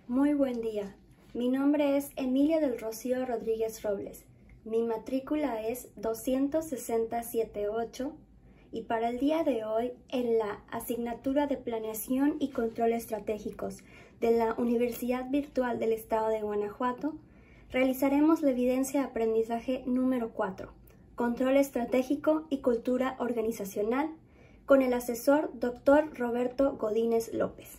Muy buen día. Mi nombre es Emilia del Rocío Rodríguez Robles. Mi matrícula es 26078 y para el día de hoy en la asignatura de Planeación y Control Estratégicos de la Universidad Virtual del Estado de Guanajuato realizaremos la evidencia de aprendizaje número 4, Control Estratégico y Cultura Organizacional, con el asesor Dr. Roberto Godínez López.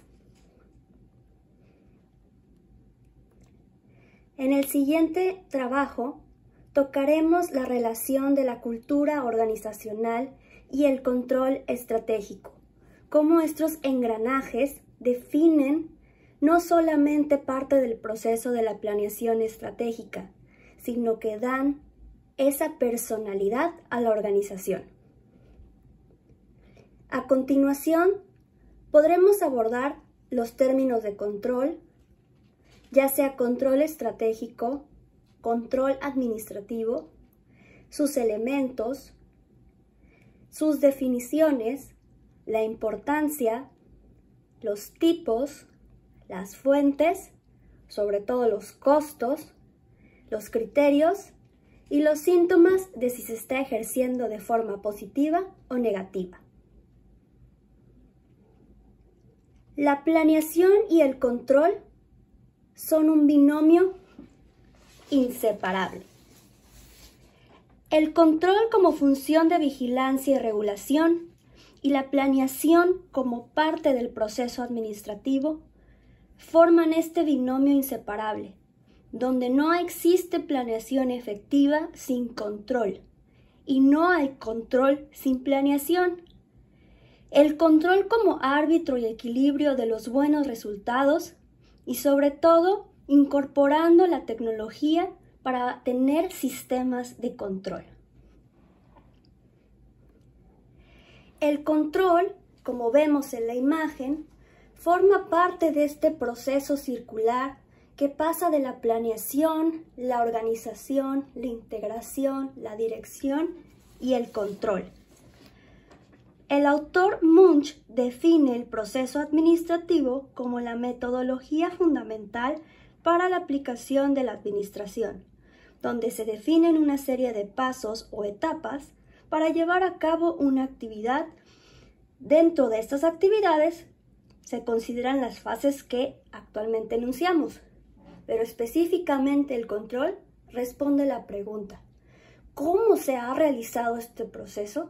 En el siguiente trabajo tocaremos la relación de la cultura organizacional y el control estratégico, cómo estos engranajes definen no solamente parte del proceso de la planeación estratégica, sino que dan esa personalidad a la organización. A continuación, podremos abordar los términos de control, ya sea control estratégico, control administrativo, sus elementos, sus definiciones, la importancia, los tipos, las fuentes, sobre todo los costos, los criterios y los síntomas de si se está ejerciendo de forma positiva o negativa. La planeación y el control son un binomio inseparable. El control como función de vigilancia y regulación y la planeación como parte del proceso administrativo forman este binomio inseparable, donde no existe planeación efectiva sin control y no hay control sin planeación. El control como árbitro y equilibrio de los buenos resultados y sobre todo incorporando la tecnología para tener sistemas de control. El control, como vemos en la imagen, forma parte de este proceso circular que pasa de la planeación, la organización, la integración, la dirección y el control. El autor Munch define el proceso administrativo como la metodología fundamental para la aplicación de la administración, donde se definen una serie de pasos o etapas para llevar a cabo una actividad. Dentro de estas actividades se consideran las fases que actualmente enunciamos, pero específicamente el control responde la pregunta: ¿cómo se ha realizado este proceso?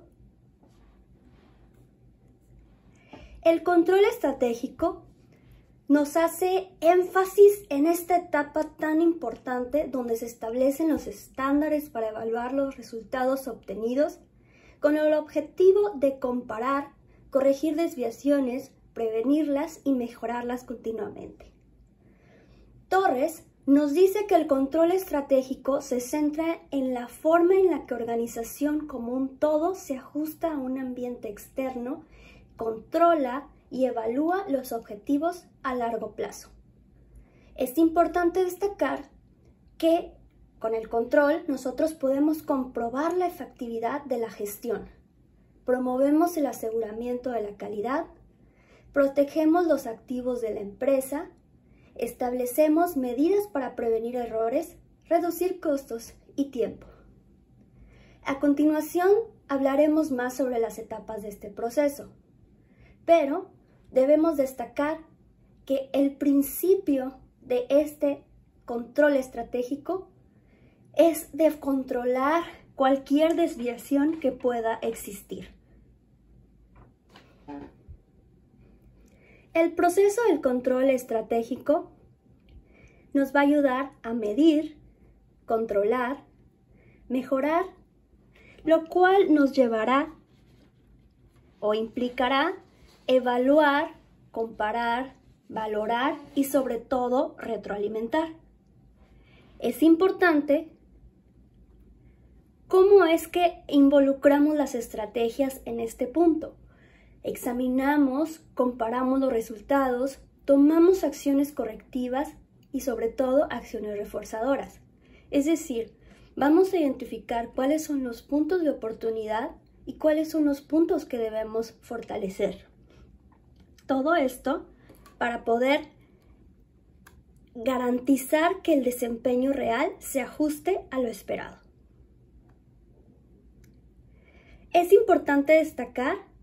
El control estratégico nos hace énfasis en esta etapa tan importante donde se establecen los estándares para evaluar los resultados obtenidos con el objetivo de comparar, corregir desviaciones, prevenirlas y mejorarlas continuamente. Torres nos dice que el control estratégico se centra en la forma en la que la organización como un todo se ajusta a un ambiente externo, controla y evalúa los objetivos a largo plazo. Es importante destacar que con el control nosotros podemos comprobar la efectividad de la gestión, promovemos el aseguramiento de la calidad, protegemos los activos de la empresa, establecemos medidas para prevenir errores, reducir costos y tiempo. A continuación hablaremos más sobre las etapas de este proceso, pero debemos destacar que el principio de este control estratégico es de controlar cualquier desviación que pueda existir. El proceso del control estratégico nos va a ayudar a medir, controlar, mejorar, lo cual nos llevará o implicará evaluar, comparar, valorar y sobre todo retroalimentar. Es importante cómo es que involucramos las estrategias en este punto. Examinamos, comparamos los resultados, tomamos acciones correctivas y sobre todo acciones reforzadoras. Es decir, vamos a identificar cuáles son los puntos de oportunidad y cuáles son los puntos que debemos fortalecer. Todo esto para poder garantizar que el desempeño real se ajuste a lo esperado. Es importante destacar